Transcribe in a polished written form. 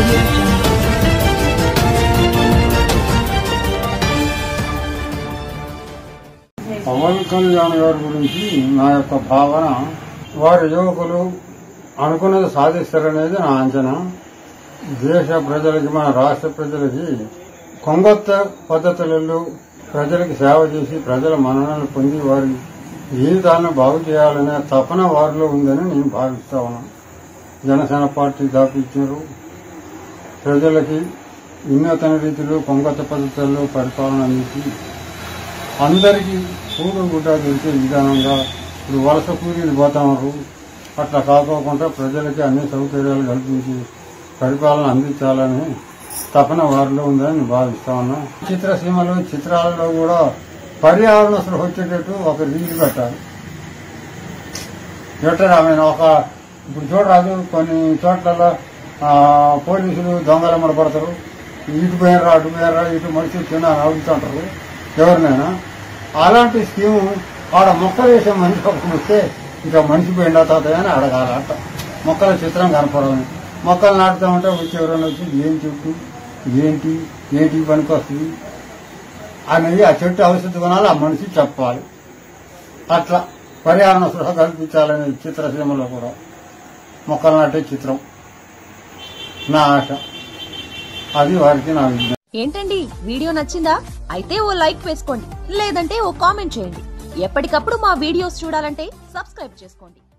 పవన్ కళ్యాణ్ గారి గురించి నా యొక్క భావన, వారి యువకులు అనుకున్నది సాధిస్తారనేది నా అంచనా. దేశ ప్రజలకి, మన రాష్ట్ర ప్రజలకి కొంగొత్త పద్ధతులలో ప్రజలకు సేవ చేసి ప్రజల మన్ననలు పొంది వారి జీవితాలను బాగు చేయాలనే తపన వారిలో ఉందని నేను భావిస్తా ఉన్నాను. జనసేన పార్టీ దాపిచ్చారు. ప్రజలకి వినూతన రీతిలో కొంగొత్త పద్ధతుల్లో పరిపాలన అందించి అందరికీ కూడు గుడ్డ దొరికే విధానంగా ఇప్పుడు వలస కూలీలు పోతామన్నారు. అట్లా కాకోకుండా ప్రజలకి అన్ని సౌకర్యాలు కల్పించి పరిపాలన అందించాలని తపన వారిలో ఉందని నేను భావిస్తా ఉన్నా. చిత్రసీమలో చిత్రాలలో కూడా పర్యావరణ స్పృహ వచ్చేటట్టు ఒక రీతి పెట్టాలి. ఆమె ఇప్పుడు చూడరాదు, కొన్ని చోట్ల పోలీసులు దొంగలమ్మడ పడతారు. ఇటు పోయినరా అటు పోయినరా ఇటు మనిషి తిన్నాను అడుగుతుంటారు ఎవరినైనా. అలాంటి స్కీము ఆడ మొక్కలు వేసే మనిషి ఒకటి వస్తే ఇంకా మనిషి పోయిండా తాతయ్య అని అడగాల. అట్ట మొక్కల చిత్రం కనపడమని. మొక్కలు నాటుతామంటే వచ్చి ఎవరైనా వచ్చి ఏం చెట్టు ఏంటి పనికి వస్తుంది అనేది ఆ చెట్టు ఔషధ గుణాలు ఆ మనిషి చెప్పాలి. అట్లా పర్యావరణ స్పృహ కల్పించాలనే చిత్రసీమలో కూడా మొక్కలు నాటే చిత్రం నా ఆశ. అది వారికి నా విజ్ఞానం. ఏంటండి, వీడియో నచ్చిందా? అయితే ఓ లైక్ వేసుకోండి, లేదంటే ఓ కామెంట్ చేయండి. ఎప్పటికప్పుడు మా వీడియోస్ చూడాలంటే సబ్స్క్రైబ్ చేసుకోండి.